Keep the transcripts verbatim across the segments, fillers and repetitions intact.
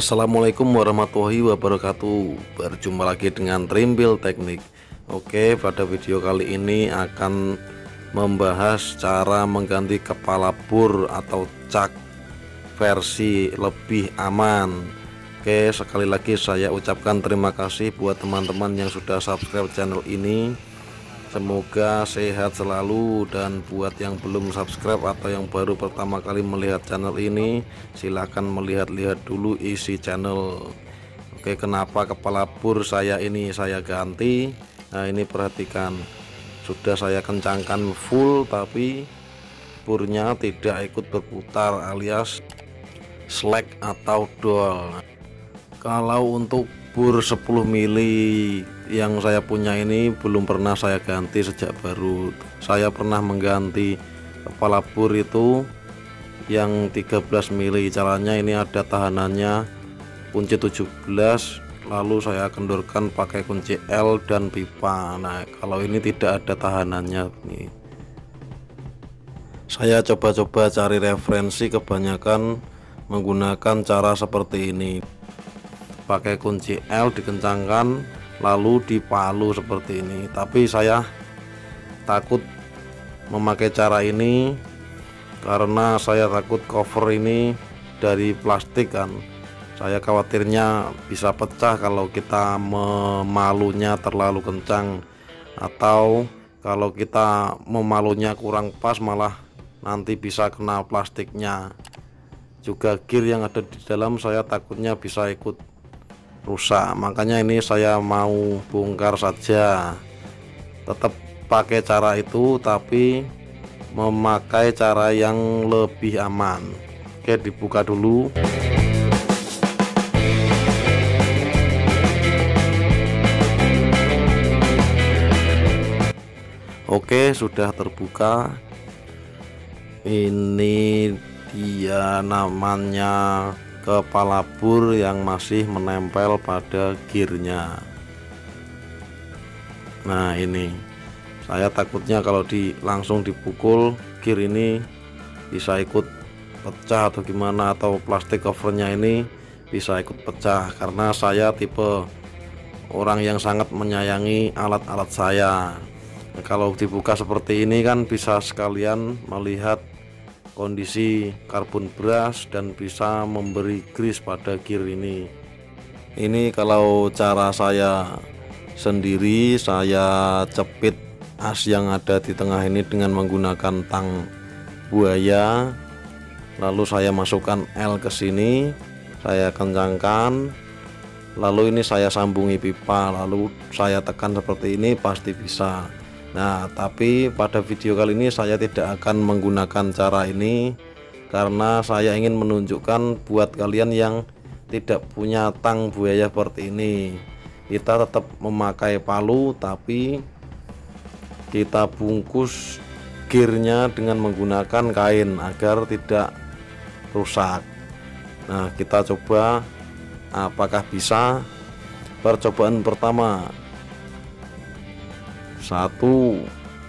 Assalamualaikum warahmatullahi wabarakatuh. Berjumpa lagi dengan Trimbil Teknik. Oke, pada video kali ini akan membahas cara mengganti kepala bur atau cak versi lebih aman. Oke, sekali lagi saya ucapkan terima kasih buat teman-teman yang sudah subscribe channel ini. Semoga sehat selalu, dan buat yang belum subscribe atau yang baru pertama kali melihat channel ini, silahkan melihat-lihat dulu isi channel. Oke, kenapa kepala bur saya ini saya ganti? Nah, ini perhatikan, sudah saya kencangkan full tapi burnya tidak ikut berputar alias slack atau dol. Kalau untuk bur sepuluh mili yang saya punya ini belum pernah saya ganti sejak baru. Saya pernah mengganti kepala bur itu yang tiga belas mili. Caranya ini ada tahanannya kunci tujuh belas, lalu saya kendorkan pakai kunci L dan pipa. Nah, kalau ini tidak ada tahanannya nih. Saya coba-coba cari referensi, kebanyakan menggunakan cara seperti ini. Pakai kunci L dikencangkan lalu dipalu seperti ini, tapi saya takut memakai cara ini karena saya takut cover ini dari plastik kan. Saya khawatirnya bisa pecah kalau kita memalunya terlalu kencang, atau kalau kita memalunya kurang pas malah nanti bisa kena plastiknya. Juga gear yang ada di dalam saya takutnya bisa ikut rusak, makanya ini saya mau bongkar saja. Tetap pakai cara itu tapi memakai cara yang lebih aman. Oke, dibuka dulu. Oke, sudah terbuka. Ini dia namanya kepala bur yang masih menempel pada gearnya. Nah, ini saya takutnya kalau di langsung dipukul gear ini bisa ikut pecah atau gimana, atau plastik covernya ini bisa ikut pecah, karena saya tipe orang yang sangat menyayangi alat-alat saya. Nah, kalau dibuka seperti ini kan bisa sekalian melihat kondisi karbon brush dan bisa memberi grease pada gear ini. Ini kalau cara saya sendiri, saya cepit as yang ada di tengah ini dengan menggunakan tang buaya, lalu saya masukkan L ke sini, saya kencangkan, lalu ini saya sambungi pipa, lalu saya tekan seperti ini, pasti bisa. Nah, tapi pada video kali ini saya tidak akan menggunakan cara ini karena saya ingin menunjukkan buat kalian yang tidak punya tang buaya seperti ini. Kita tetap memakai palu tapi kita bungkus gearnya dengan menggunakan kain agar tidak rusak. Nah, kita coba apakah bisa. Percobaan pertama, satu,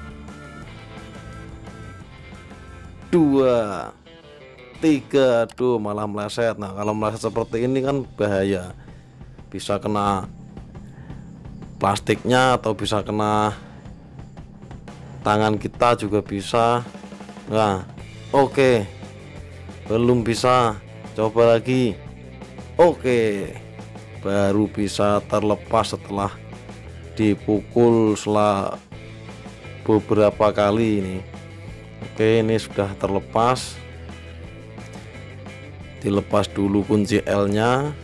dua, tiga. Aduh, malah meleset. Nah, kalau meleset seperti ini kan bahaya, bisa kena plastiknya atau bisa kena tangan kita juga bisa. Nah, oke, belum bisa, coba lagi. Oke, baru bisa terlepas setelah dipukul setelah beberapa kali ini. Oke, ini sudah terlepas. Dilepas dulu kunci L nya,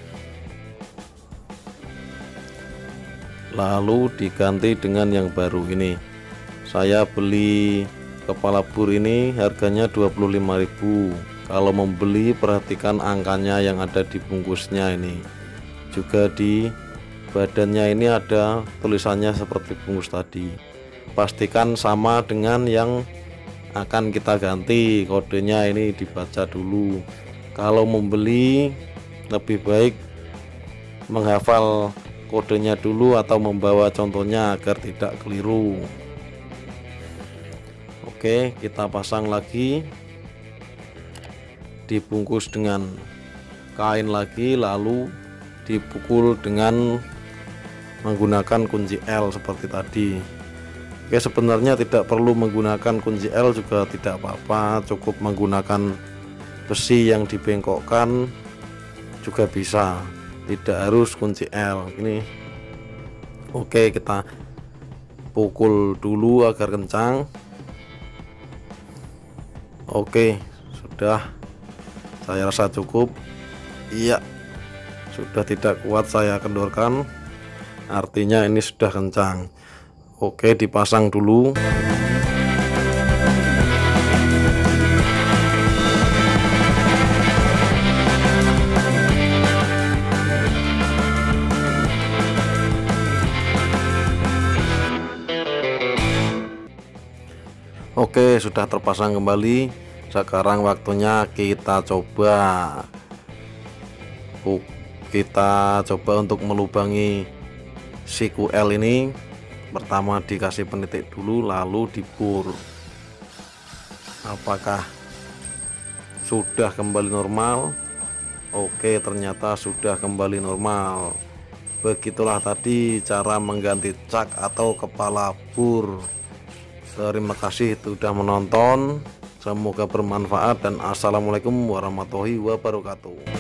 lalu diganti dengan yang baru ini. Saya beli kepala bur ini harganya dua puluh lima ribu. Kalau membeli perhatikan angkanya yang ada di bungkusnya ini. Juga di badannya ini ada tulisannya seperti bungkus tadi. Pastikan sama dengan yang akan kita ganti, kodenya ini dibaca dulu. Kalau membeli lebih baik menghafal kodenya dulu atau membawa contohnya agar tidak keliru. Oke, kita pasang lagi, dibungkus dengan kain lagi, lalu dipukul dengan menggunakan kunci L seperti tadi. Oke, sebenarnya tidak perlu menggunakan kunci L juga tidak apa-apa, cukup menggunakan besi yang dibengkokkan juga bisa, tidak harus kunci L ini. Oke, kita pukul dulu agar kencang. Oke, sudah, saya rasa cukup. Iya, sudah tidak kuat saya kendorkan, artinya ini sudah kencang. Oke, dipasang dulu. Oke, sudah terpasang kembali. Sekarang waktunya kita coba kita coba untuk melubangi siku L ini. Pertama dikasih penitik dulu, lalu dibor. Apakah sudah kembali normal? Oke, ternyata sudah kembali normal. Begitulah tadi cara mengganti cak atau kepala bor. Terima kasih sudah menonton, semoga bermanfaat, dan assalamualaikum warahmatullahi wabarakatuh.